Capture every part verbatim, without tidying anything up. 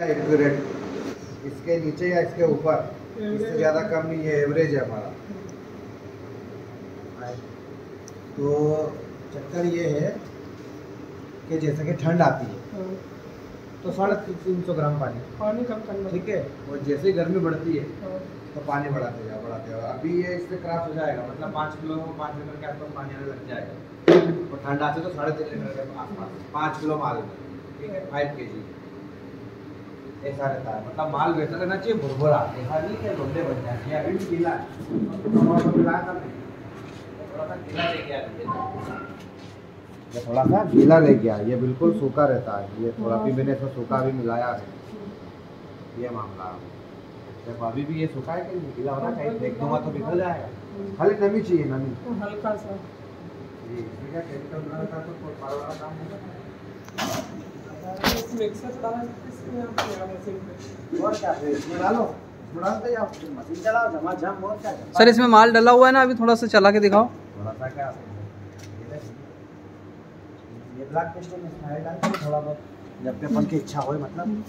Accurate, इसके नीचे या इसके ऊपर, इससे ज़्यादा कम नहीं, ये एवरेज है हमारा। तो चक्कर ये है कि जैसे कि ठंड आती है तो साढ़े तीन सौ ग्राम पानी पानी कम करना, ठीक है, और जैसे ही गर्मी बढ़ती है तो पानी बढ़ाते जाओ बढ़ाते जाओ। अभी ये इससे क्रॉस हो जाएगा, मतलब पाँच किलो पाँच लीटर के आसपास पानी आने लग जाएगा, और ठंड आती है तो साढ़े तीन लीटर के आसपास पाँच किलो माल, ठीक है, फाइव के जी ऐसा रहता है। मतलब माल बेहतर रहना चाहिए, भुरभुरा, ऐसा नहीं कि गुंडे बन जाए। ये अभी भी गीला है, थोड़ा सा गीला लेके आ, ये थोड़ा सा गीला लेके आ, ये बिल्कुल सूखा रहता है। ये थोड़ा भी मैंने इसमें सूखा भी मिलाया है, ये मामला है। देखो अभी भी ये सूखा है कि नहीं, गीला होना चाहिए, फेंक दूंगा तो निकल जाएगा, खाली नमी चाहिए, नमी हल्का सा। जी, इसमें क्या केमिकल मिला था तो कोई पार वाला काम होगा। इसमें एक्सेस डाला है, इसमें आप क्या मशीन पे, और क्या फिर इसमें डालो, इसमें डालते जाओ, फिर मशीन चलाओ, जमा जम, और क्या सर इसमें माल डला हुआ है ना, अभी थोड़ा सा चला के दिखाओ। थोड़ा सा क्या, ये ब्लैक पेस्ट में इसमें डाल के थोड़ा बहुत, जब भी अपन की इच्छा हो, मतलब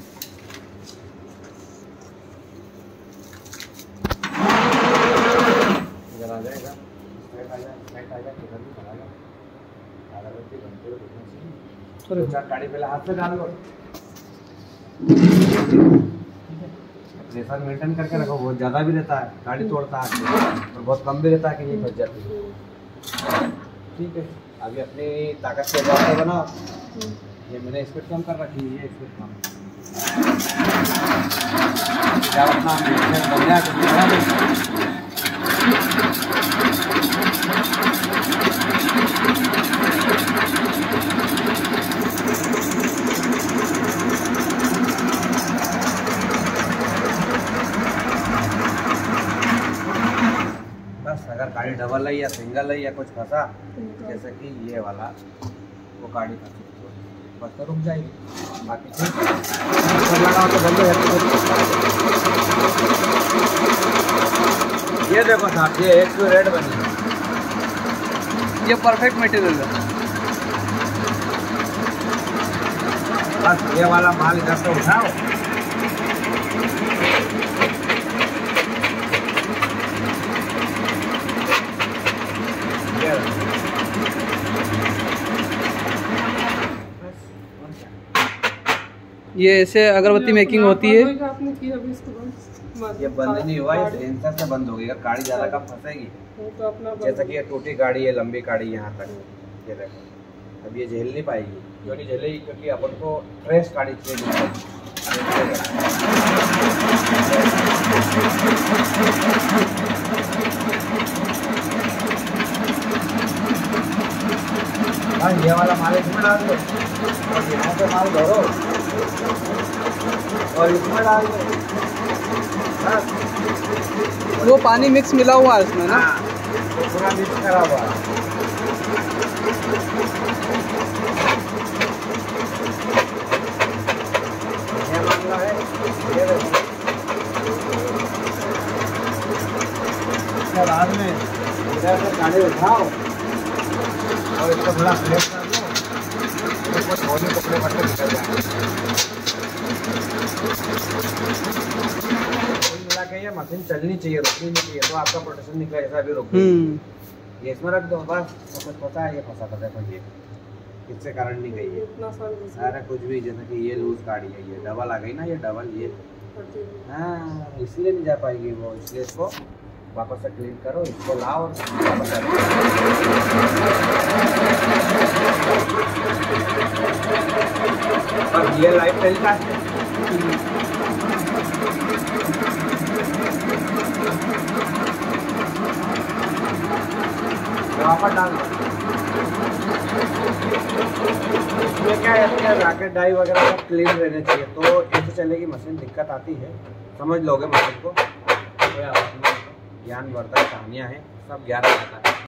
इधर आ जाएगा, स्ट्रेट आ जाए, स्ट्रेट आ जाए, इधर भी चला जाए, आधा घंटे घंटे को देखना चाहिए। दो चार गाड़ी पहले हाथ से डाल लो, प्रेशर मेंटेन करके रखो। बहुत ज़्यादा भी रहता है गाड़ी तोड़ता है, और बहुत कम भी रहता है कि ये फंस जाती है, ठीक है। अभी अपनी ताकत के हिसाब से बनाओ। ये मैंने स्पीड कम कर रखी है, ये स्पीड कम क्या अपना बन जाए। बस अगर गाड़ी डबल है या सिंगल है या कुछ फंसा, जैसे कि ये वाला, वो गाड़ी का बस तो रुक जाएगी, बाकी लगाओ तो बंद हो जाती। ये देखो साहब, ये एक तो रेड बनी है, ये परफेक्ट मटेरियल है। बस ये वाला माल इधर से उठाओ, ये ऐसे अगरबत्ती मेकिंग होती है। आपने किया अभी इसको बंद, ये बंद नहीं हुआ, ये सेंसर से बंद हो गई। गाड़ी ज़्यादा कम फंसेगी, तो अपना जैसा कि ये टूटी गाड़ी है, लंबी गाड़ी यहाँ तक, ये देखो अब ये झेल नहीं पाएगी। क्यों नहीं झेलेगी? क्योंकि अपन को फ्रेश गाड़ी चाहिए। हाँ, ये वाला माल इसमें डाल दो, और यहाँ से माल भरो और इसमें डाल दो। वो पानी मिक्स मिला हुआ है इसमें ना, तो पूरा मिक्स करा हुआ है। ये मामला है, ये देखो इसके बाद में इधर से गाड़ी उठाओ और इसको थोड़ा फ्रेश कर दो, इसको धोने कपड़े बट्टे निकल जाए। मिला के ये मशीन चलनी चाहिए, रुकनी नहीं चाहिए, तो आपका प्रोटेक्शन निकला ऐसा भी रुक ये इसमें रख दो बस। तो कुछ पता है ये फंसा था, देखो ये इससे कारण नहीं गई है सारा कुछ भी। जैसे कि ये लूज गाड़ी है, ये डबल आ गई ना, ये डबल ये हाँ, इसलिए नहीं जा पाएगी वो। इसलिए इसको वापस से क्लीन करो, इसको लाओ और वापस और ये लाइट चलता है, वापस डाल दो। इसमें क्या है, रॉकेट डाई वगैरह सब क्लीन रहने चाहिए, तो ऐसे चलेगी मशीन। दिक्कत आती है, समझ लोगे मशीन को, ज्ञान बढ़ता है, कहानियाँ हैं, सब ज्ञान रहता है।